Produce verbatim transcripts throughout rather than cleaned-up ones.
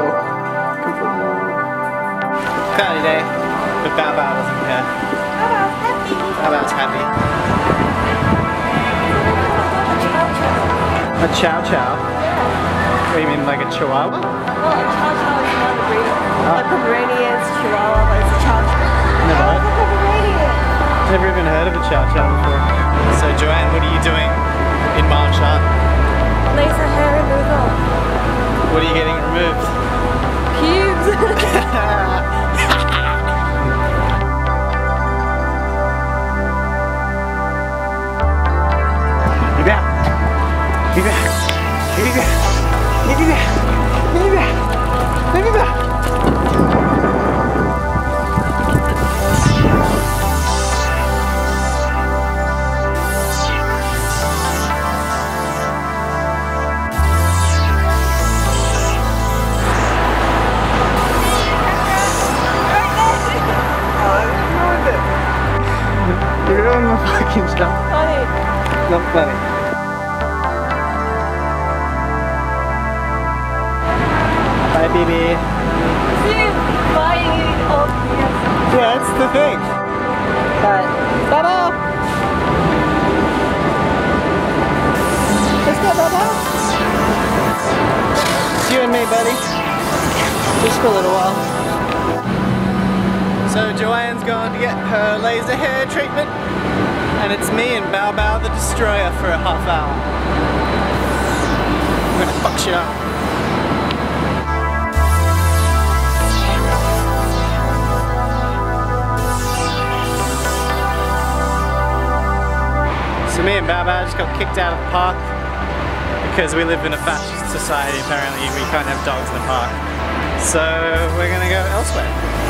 Cloudy day, but Baobao wasn't here. Baobao's happy. Baobao's happy. A chow chow? What do you mean, like a chihuahua? Well, a chow chow is another breed. Oh. Like Pomeranian is chihuahua, but it's a chow chow. Never Oh, it's a Pomeranian. Never even heard of a chow chow before. So Joanne, what are you doing in Marchand? Laser hair removal. What are you getting removed? Pubes. Be back. Be back. Be back. Be back. Be back. Be back. You're doing my fucking stuff. Funny. Not funny. Bye, baby. See you buying it all yes. Yeah, that's the thing. But Baobao. Let's go, Baobao. It's you and me, buddy. Just for a little while. So Joanne's going to get her laser hair treatment, and it's me and Baobao the Destroyer for a half hour. I'm gonna fuck shit up. So me and Baobao just got kicked out of the park because we live in a fascist society. Apparently we can't have dogs in the park. So we're gonna go elsewhere.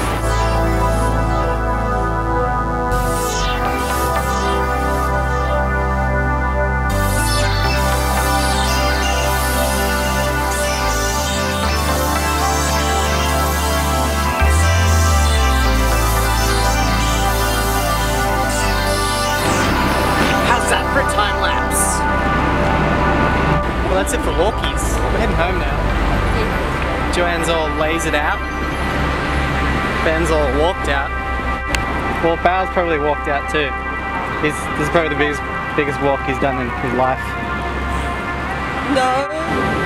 For a time lapse. Well, that's it for walkies. We're heading home now. Joanne's all lasered out. Ben's all walked out. Well, Bao's probably walked out too. He's, this is probably the biggest, biggest walk he's done in his life. No.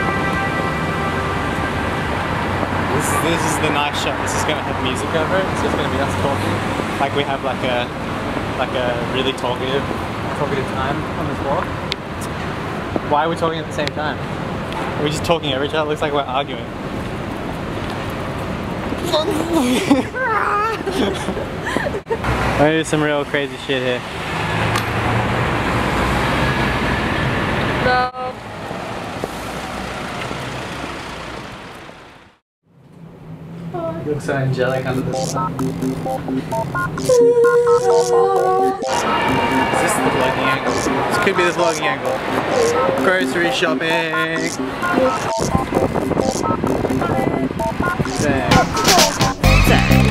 This, this is the nice shot. This is going to have music over it. So it's going to be us talking. Like we have like a, like a really talkative talkative time on this walk. Why are we talking at the same time? Are we just talking over each other? It looks like we're arguing. I'm gonna do some real crazy shit here. No. You look so angelic under the sun. Is this the vlogging angle? This could be the vlogging angle. Grocery shopping. Dang. Dang.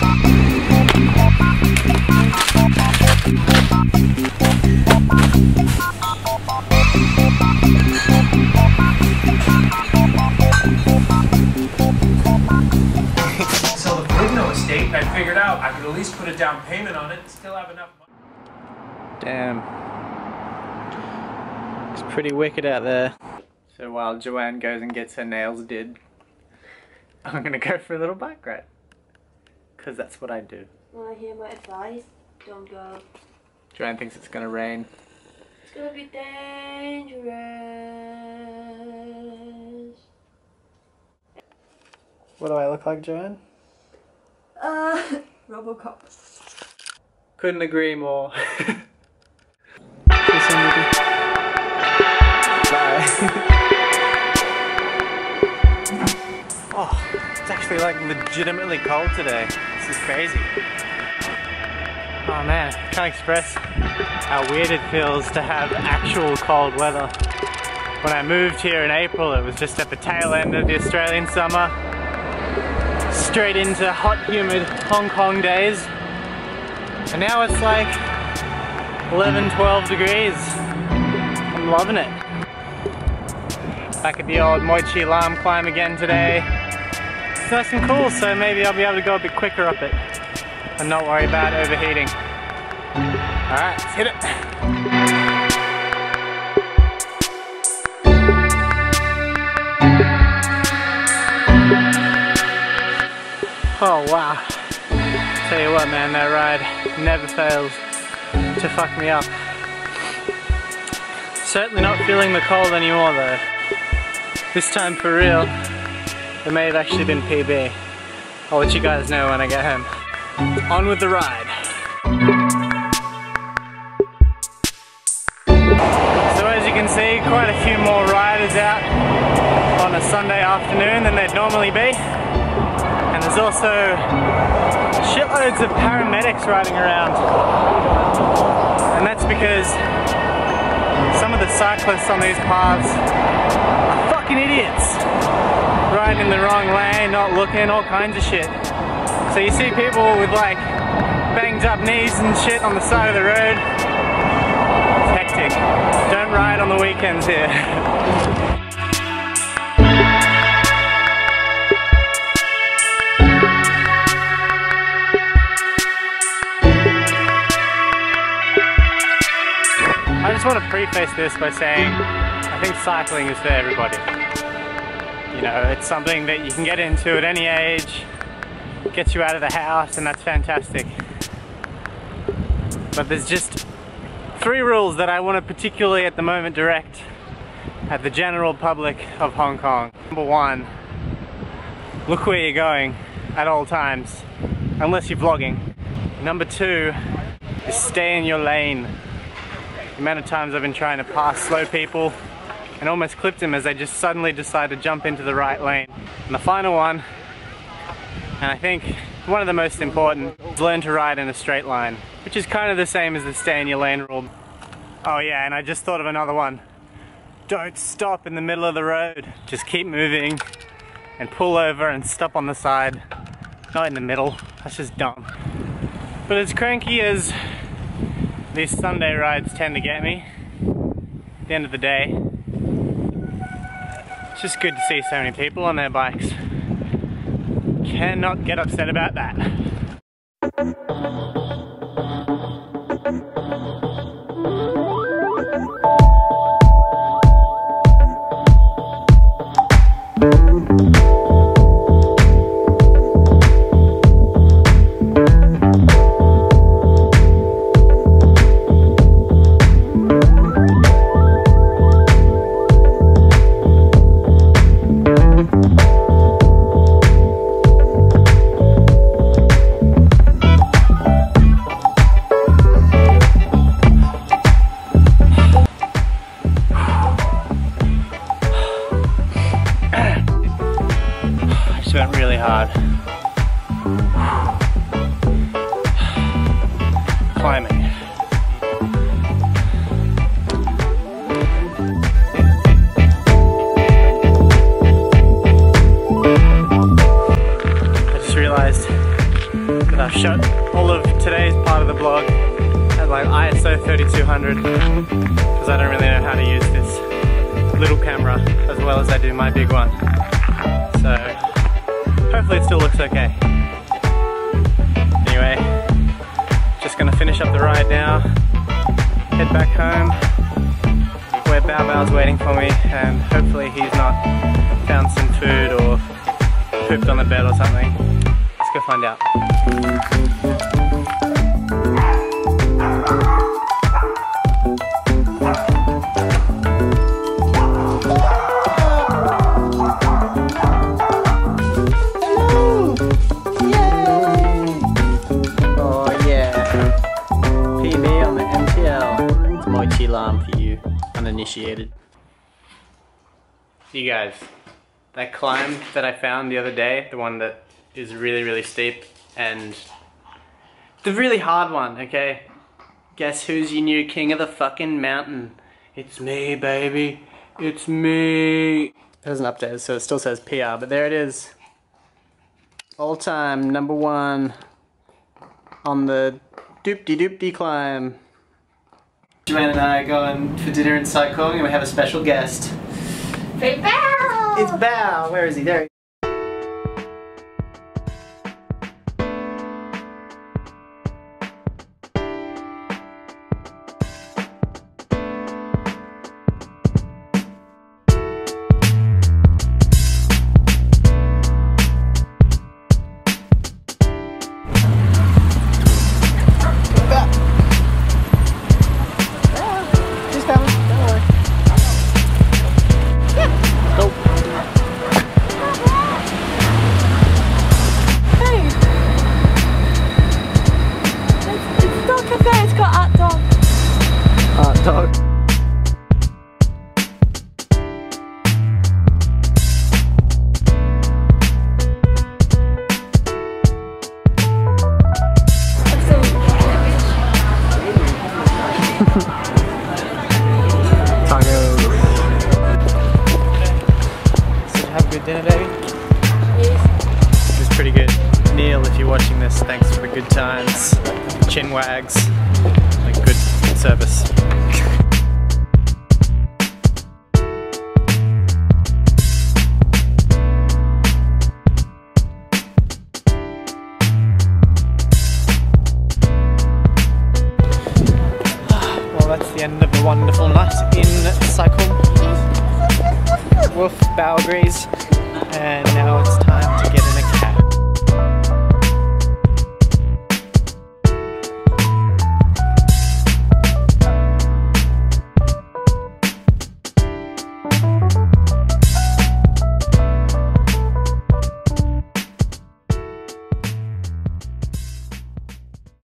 I figured out I could at least put a down payment on it and still have enough money. Damn. It's pretty wicked out there. So while Joanne goes and gets her nails did, I'm gonna go for a little bike ride. Because that's what I do. Wanna hear my advice? Don't go. Joanne thinks it's gonna rain. It's gonna be dangerous. What do I look like, Joanne? Uh, Robocop. Couldn't agree more. Bye. Oh, it's actually like legitimately cold today. This is crazy. Oh man, I can't express how weird it feels to have actual cold weather. When I moved here in April, it was just at the tail end of the Australian summer. Straight into hot, humid Hong Kong days. And now it's like eleven, twelve degrees. I'm loving it. Back at the old Moichi Lam climb again today. it's nice and cool, so maybe I'll be able to go a bit quicker up it and not worry about overheating. Alright, let's hit it. Oh wow. Tell you what man, that ride never fails to fuck me up. Certainly not feeling the cold anymore though. This time for real, it may have actually been P B. I'll let you guys know when I get home. On with the ride. So as you can see, quite a few more riders out on a Sunday afternoon than there'd normally be. And there's also shitloads of paramedics riding around. And that's because some of the cyclists on these paths are fucking idiots. Riding in the wrong lane, not looking, all kinds of shit. So you see people with like banged up knees and shit on the side of the road. It's hectic. Don't ride on the weekends here. I just want to preface this by saying I think cycling is for everybody. You know, it's something that you can get into at any age, gets you out of the house, and that's fantastic. But there's just three rules that I want to particularly at the moment direct at the general public of Hong Kong. Number one, look where you're going at all times, unless you're vlogging. Number two is stay in your lane. The amount of times I've been trying to pass slow people and almost clipped them as they just suddenly decide to jump into the right lane. And the final one, and I think one of the most important, is learn to ride in a straight line, which is kind of the same as the stay in your lane rule. Oh yeah, and I just thought of another one. Don't stop in the middle of the road. Just keep moving and pull over and stop on the side. Not in the middle, that's just dumb. But as cranky as these Sunday rides tend to get me, at the end of the day, it's just good to see so many people on their bikes. Cannot get upset about that. Went really hard. Climbing. I just realized that I've shot all of today's part of the vlog at like I S O thirty-two hundred because I don't really know how to use this little camera as well as I do my big one. So hopefully it still looks okay. Anyway, just gonna finish up the ride now, head back home where Baobao's waiting for me, and hopefully he's not found some food or pooped on the bed or something. Let's go find out. Alarm for you uninitiated. You guys, that climb that I found the other day, the one that is really really steep and the really hard one, okay? Guess who's your new king of the fucking mountain? It's me, baby. It's me. It hasn't updated, so it still says P R, but there it is. All time number one on the doop-de-doop-de climb. Joanne and I are going for dinner in Sai Kung and we have a special guest. Hey, Bao! It's Bao! Where is he? There he is. Phil, if you're watching this, thanks for the good times, chin wags, and good service.